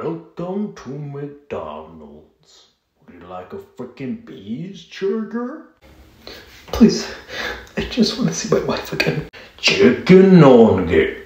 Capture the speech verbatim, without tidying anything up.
Welcome to McDonald's. Would you like a freaking cheeseburger? Please, I just want to see my wife again. Chicken nugget.